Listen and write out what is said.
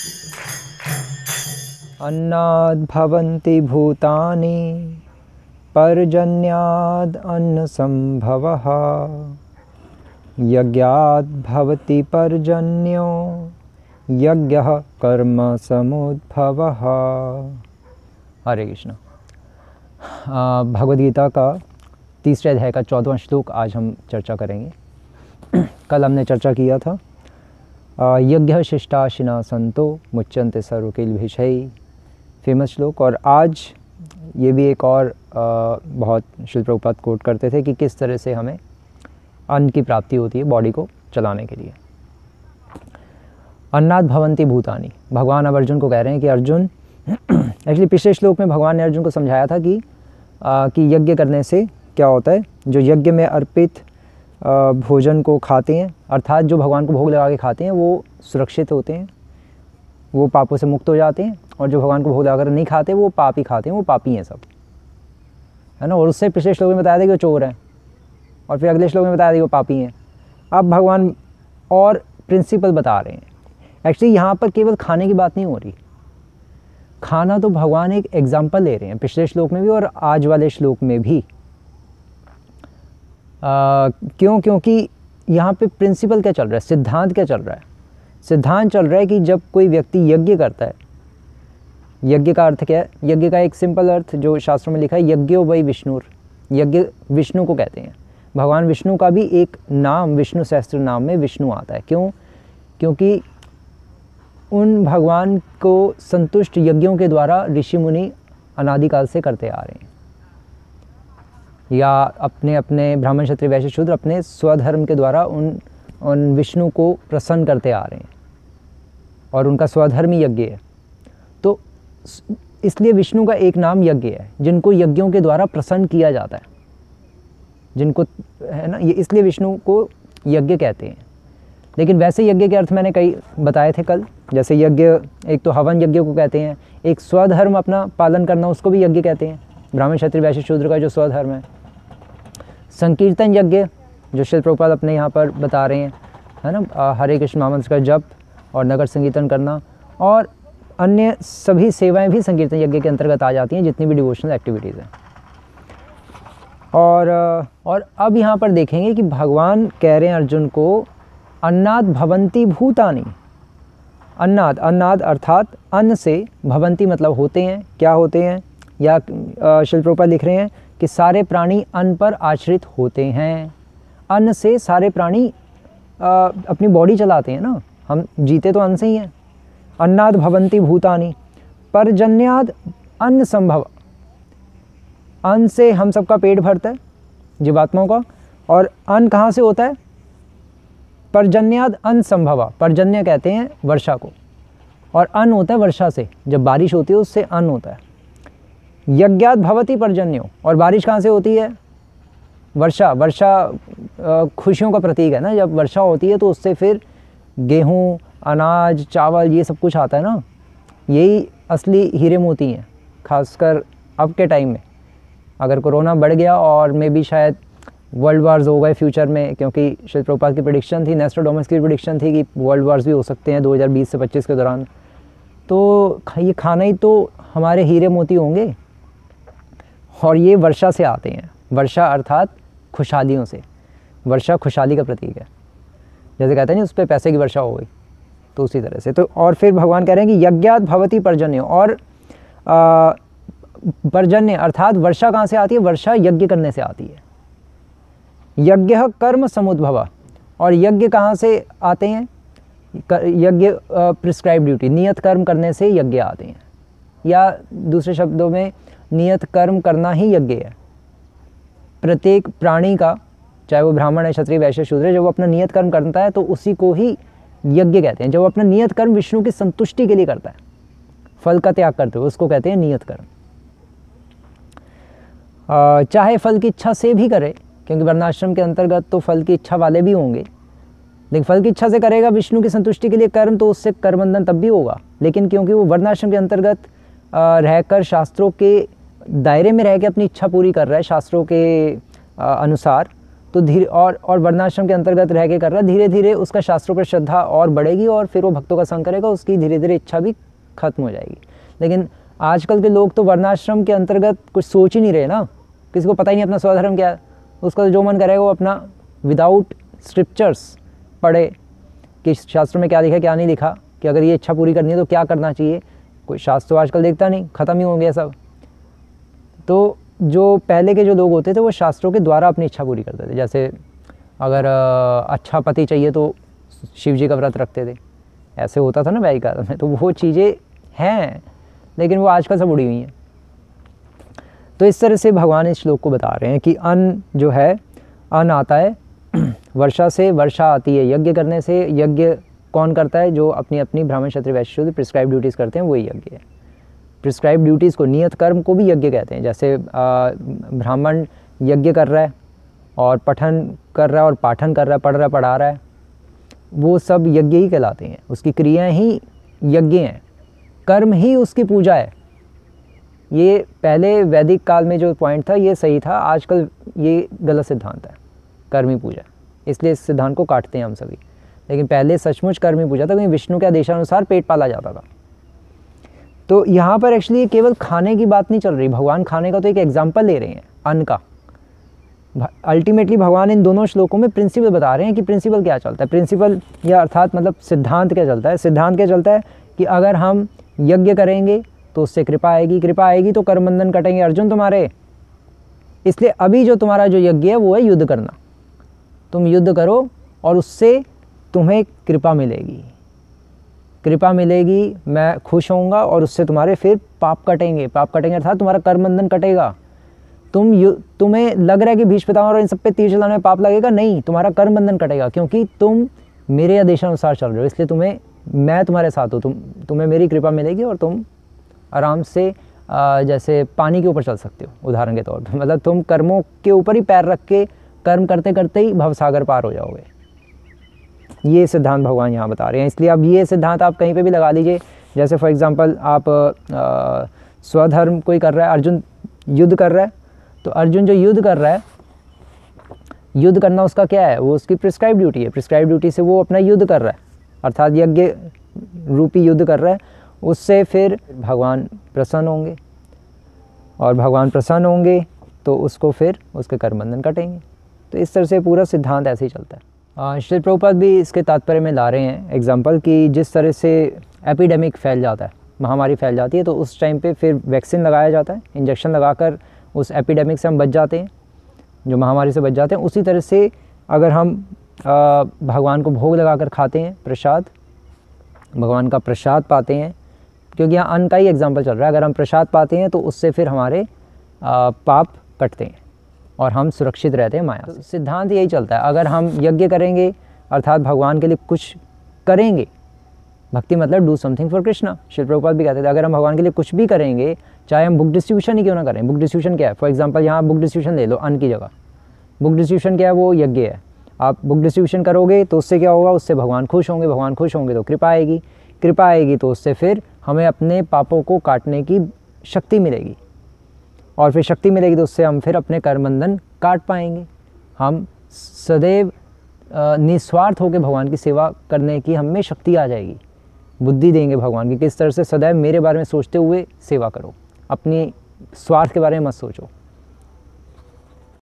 अन्नाद् भवन्ति भूतानि पर्जन्याद् अन्नसम्भवः यज्ञाद् भवति पर्जन्यो यज्ञः कर्म समुद्भवः। हरे कृष्ण। भगवद गीता का तीसरे अध्याय का 14वां श्लोक आज हम चर्चा करेंगे। कल हमने चर्चा किया था यज्ञ शिष्टाशिना संतो मुच्यन्ते सर्वकिल विषय, फेमस श्लोक। और आज ये भी एक और बहुत श्रील प्रभुपाद कोट करते थे कि किस तरह से हमें अन्न की प्राप्ति होती है बॉडी को चलाने के लिए। अन्नाद् भवन्ति भूतानि, भगवान अब अर्जुन को कह रहे हैं कि अर्जुन एक्चुअली पिछले श्लोक में भगवान ने अर्जुन को समझाया था कि यज्ञ करने से क्या होता है। जो यज्ञ में अर्पित भोजन को खाते हैं, अर्थात जो भगवान को भोग लगा के खाते हैं, वो सुरक्षित होते हैं, वो पापों से मुक्त हो जाते हैं। और जो भगवान को भोग लगाकर नहीं खाते वो पाप ही खाते हैं, वो पापी हैं सब, है ना। और उससे पिछले श्लोक में बताया था कि वो चोर है, और फिर अगले श्लोक में बताया था कि वो पापी हैं। अब भगवान और प्रिंसिपल बता रहे हैं। एक्चुअली यहाँ पर केवल खाने की बात नहीं हो रही, खाना तो भगवान एक एग्जाम्पल ले रहे हैं पिछले श्लोक में भी और आज वाले श्लोक में भी। क्योंकि यहाँ पे प्रिंसिपल क्या चल रहा है, सिद्धांत क्या चल रहा है। सिद्धांत चल रहा है कि जब कोई व्यक्ति यज्ञ करता है, यज्ञ का अर्थ क्या है। यज्ञ का एक सिंपल अर्थ जो शास्त्रों में लिखा है, यज्ञो वै विष्णुर, यज्ञ विष्णु को कहते हैं। भगवान विष्णु का भी एक नाम विष्णु सहस्त्र नाम में विष्णु आता है। क्यों? क्योंकि उन भगवान को संतुष्ट यज्ञों के द्वारा ऋषि मुनि अनादिकाल से करते आ रहे हैं, या अपने अपने ब्राह्मण क्षत्रिय वैश्य शूद्र अपने स्वधर्म के द्वारा उन विष्णु को प्रसन्न करते आ रहे हैं, और उनका स्वधर्म ही यज्ञ है। तो इसलिए विष्णु का एक नाम यज्ञ है, जिनको यज्ञों के द्वारा प्रसन्न किया जाता है, जिनको, है ना, ये इसलिए विष्णु को यज्ञ कहते हैं। लेकिन वैसे यज्ञ के अर्थ मैंने कई बताए थे कल। जैसे यज्ञ, एक तो हवन यज्ञ को कहते हैं, एक स्वधर्म अपना पालन करना उसको भी यज्ञ कहते हैं, ब्राह्मण क्षत्रिय वैश्य शूद्र का जो स्वधर्म है। संकीर्तन यज्ञ जो श्रील प्रभुपाद अपने यहाँ पर बता रहे हैं, है ना, हरे कृष्ण महामंत्र का जप और नगर संकीर्तन करना, और अन्य सभी सेवाएं भी संकीर्तन यज्ञ के अंतर्गत आ जाती हैं, जितनी भी डिवोशनल एक्टिविटीज़ हैं। और अब यहाँ पर देखेंगे कि भगवान कह रहे हैं अर्जुन को, अन्नाद् भवन्ति भूतानि। अन्नाद् अर्थात अन्न से, भवन्ति मतलब होते हैं। क्या होते हैं? या श्रील प्रभुपाद लिख रहे हैं कि सारे प्राणी अन्न पर आश्रित होते हैं। अन्न से सारे प्राणी अपनी बॉडी चलाते हैं ना, हम जीते तो अन्न से ही हैं। अन्नाद् भवन्ति भूतानि पर्जन्याद् अन्न संभव, अन्न से हम सबका पेट भरता है जीवात्माओं का। और अन्न कहाँ से होता है? पर्जन्याद् अन्न संभवा, पर्जन्य कहते हैं वर्षा को, और अन्न होता है वर्षा से, जब बारिश होती है उससे अन्न होता है। यज्ञाद् भवति पर्जन्यो, और बारिश कहाँ से होती है? वर्षा खुशियों का प्रतीक है ना। जब वर्षा होती है तो उससे फिर गेहूँ, अनाज, चावल, ये सब कुछ आता है ना। यही असली हीरे मोती हैं, खासकर अब के टाइम में। अगर कोरोना बढ़ गया और मे भी शायद वर्ल्ड वार्स हो गए फ्यूचर में, क्योंकि श्री प्रभुपाद की प्रेडिक्शन थी, नेस्ट्राडामस की प्रेडिक्शन थी कि वर्ल्ड वार्स भी हो सकते हैं 2020 से 25 के दौरान। तो ये खाना ही तो हमारे हीरे मोती होंगे, और ये वर्षा से आते हैं। वर्षा अर्थात खुशहालियों से, वर्षा खुशहाली का प्रतीक है। जैसे कहते हैं ना, उस पर पैसे की वर्षा हो गई, तो उसी तरह से। तो और फिर भगवान कह रहे हैं कि यज्ञाद् भवति पर्जन्य, और पर्जन्य अर्थात वर्षा कहाँ से आती है? वर्षा यज्ञ करने से आती है। यज्ञ कर्म समुद्भव, और यज्ञ कहाँ से आते हैं? यज्ञ प्रिस्क्राइब ड्यूटी, नियत कर्म करने से यज्ञ आते हैं, या दूसरे शब्दों में नियत कर्म करना ही यज्ञ है। प्रत्येक प्राणी का, चाहे वो ब्राह्मण है, क्षत्रिय, वैश्य, शूद्र है, जब वो अपना नियत कर्म करता है तो उसी को ही यज्ञ कहते हैं। जब वो अपना नियत कर्म विष्णु की संतुष्टि के लिए करता है, फल का त्याग करते हुए, उसको कहते हैं नियत कर्म। चाहे फल की इच्छा से भी करे, क्योंकि वर्णाश्रम के अंतर्गत तो फल की इच्छा वाले भी होंगे, लेकिन फल की इच्छा से करेगा विष्णु की संतुष्टि के लिए कर्म, तो उससे कर्मबंधन तब भी होगा। लेकिन क्योंकि वो वर्णाश्रम के अंतर्गत रहकर शास्त्रों के दायरे में रह के अपनी इच्छा पूरी कर रहा है शास्त्रों के अनुसार, तो धीरे और वर्णाश्रम के अंतर्गत रह के कर रहा है, धीरे धीरे उसका शास्त्रों पर श्रद्धा और बढ़ेगी और फिर वो भक्तों का संग करेगा, उसकी धीरे धीरे इच्छा भी खत्म हो जाएगी। लेकिन आजकल के लोग तो वर्णाश्रम के अंतर्गत कुछ सोच ही नहीं रहे ना, किसी को पता ही नहीं अपना स्वधर्म क्या है, उसका जो मन करेगा वो अपना विदाउट स्क्रिप्चर्स पढ़े कि शास्त्रों में क्या लिखा क्या नहीं लिखा, कि अगर ये इच्छा पूरी करनी है तो क्या करना चाहिए। कोई शास्त्र तो आजकल देखता नहीं, ख़त्म ही हो गया सब। तो जो पहले के जो लोग होते थे वो शास्त्रों के द्वारा अपनी इच्छा पूरी करते थे। जैसे अगर अच्छा पति चाहिए तो शिव जी का व्रत रखते थे, ऐसे होता था ना वैदिक काल में। तो वो चीज़ें हैं, लेकिन वो आजकल सब उड़ी हुई हैं। तो इस तरह से भगवान इस श्लोक को बता रहे हैं कि अन्न जो है, अन्न आता है वर्षा से, वर्षा आती है यज्ञ करने से। यज्ञ कौन करता है? जो अपनी अपनी ब्राह्मण क्षत्रिय वैश्य शूद्र प्रिस्क्राइब ड्यूटीज़ करते हैं, वही यज्ञ है। प्रिस्क्राइब ड्यूटीज़ को, नियत कर्म को भी यज्ञ कहते हैं। जैसे ब्राह्मण यज्ञ कर रहा है और पठन कर रहा है और पाठन कर रहा है, पढ़ रहा है, पढ़ा रहा है, वो सब यज्ञ ही कहलाते हैं। उसकी क्रियाएं ही यज्ञ हैं, कर्म ही उसकी पूजा है। ये पहले वैदिक काल में जो पॉइंट था ये सही था, आजकल ये गलत सिद्धांत है, कर्म ही पूजा। इसलिए इस सिद्धांत को काटते हैं हम सभी। लेकिन पहले सचमुच कर्म ही पूजा था, क्योंकि विष्णु के आदेशानुसार पेट पाला जाता था। तो यहाँ पर एक्चुअली केवल खाने की बात नहीं चल रही, भगवान खाने का तो एक एग्जाम्पल ले रहे हैं अन्न का। अल्टीमेटली भगवान इन दोनों श्लोकों में प्रिंसिपल बता रहे हैं कि प्रिंसिपल क्या चलता है। प्रिंसिपल या अर्थात मतलब सिद्धांत क्या चलता है। सिद्धांत क्या चलता है कि अगर हम यज्ञ करेंगे तो उससे कृपा आएगी, कृपा आएगी तो कर्म बंधन कटेंगे अर्जुन तुम्हारे। इसलिए अभी जो तुम्हारा जो यज्ञ है वो है युद्ध करना। तुम युद्ध करो और उससे तुम्हें कृपा मिलेगी, कृपा मिलेगी, मैं खुश होऊंगा और उससे तुम्हारे फिर पाप कटेंगे। पाप कटेंगे अर्थात तुम्हारा कर्म बंधन कटेगा। तुम्हें लग रहा है कि भीष्म पितामह और इन सब पे तीर चलाने में पाप लगेगा, नहीं, तुम्हारा कर्म बंधन कटेगा, क्योंकि तुम मेरे आदेशानुसार चल रहे हो। इसलिए मैं तुम्हारे साथ हूँ, तुम्हें मेरी कृपा मिलेगी और तुम आराम से जैसे पानी के ऊपर चल सकते हो, उदाहरण के तौर पर। मतलब तुम कर्मों के ऊपर ही पैर रख के कर्म करते करते ही भवसागर पार हो जाओगे। ये सिद्धांत भगवान यहाँ बता रहे हैं। इसलिए अब ये सिद्धांत आप कहीं पे भी लगा लीजिए। जैसे फॉर एग्जांपल आप स्वधर्म कोई कर रहा है, अर्जुन युद्ध कर रहा है, तो अर्जुन जो युद्ध कर रहा है, युद्ध करना उसका क्या है? वो उसकी प्रिस्क्राइब ड्यूटी है। प्रिस्क्राइब ड्यूटी से वो अपना युद्ध कर रहा है, अर्थात यज्ञ रूपी युद्ध कर रहा है। उससे फिर भगवान प्रसन्न होंगे, और भगवान प्रसन्न होंगे तो उसको फिर उसके कर्म बंधन कटेंगे। तो इस तरह से पूरा सिद्धांत ऐसे ही चलता है। श्री प्रभुपाद भी इसके तात्पर्य में ला रहे हैं एग्जाम्पल कि जिस तरह से एपिडेमिक फैल जाता है, महामारी फैल जाती है, तो उस टाइम पे फिर वैक्सीन लगाया जाता है, इंजेक्शन लगाकर उस एपिडेमिक से हम बच जाते हैं, जो महामारी से बच जाते हैं। उसी तरह से अगर हम भगवान को भोग लगाकर खाते हैं, प्रसाद, भगवान का प्रसाद पाते हैं, क्योंकि यहाँ अन्न का ही एग्जाम्पल चल रहा है। अगर हम प्रसाद पाते हैं तो उससे फिर हमारे पाप कटते हैं और हम सुरक्षित रहते हैं माया से। तो सिद्धांत यही चलता है, अगर हम यज्ञ करेंगे अर्थात भगवान के लिए कुछ करेंगे, भक्ति मतलब do something for Krishna. Shri Prabhupada भी कहते थे अगर हम भगवान के लिए कुछ भी करेंगे, चाहे हम बुक डिस्ट्रीब्यूशन ही क्यों ना करें। बुक डिस्ट्रीब्यूशन क्या है? फॉर एग्जांपल यहाँ बुक डिस्ट्रीब्यूशन ले लो अन्न की जगह। बुक डिस्ट्रीब्यूशन क्या है? वो यज्ञ है। आप बुक डिस्ट्रीब्यूशन करोगे तो उससे क्या होगा? उससे भगवान खुश होंगे, भगवान खुश होंगे तो कृपा आएगी, कृपा आएगी तो उससे फिर हमें अपने पापों को काटने की शक्ति मिलेगी, और फिर शक्ति मिलेगी तो उससे हम फिर अपने कर्म बंधन काट पाएंगे। हम सदैव निस्वार्थ होकर भगवान की सेवा करने की हम में शक्ति आ जाएगी। बुद्धि देंगे भगवान की, किस तरह से सदैव मेरे बारे में सोचते हुए सेवा करो, अपनी स्वार्थ के बारे में मत सोचो।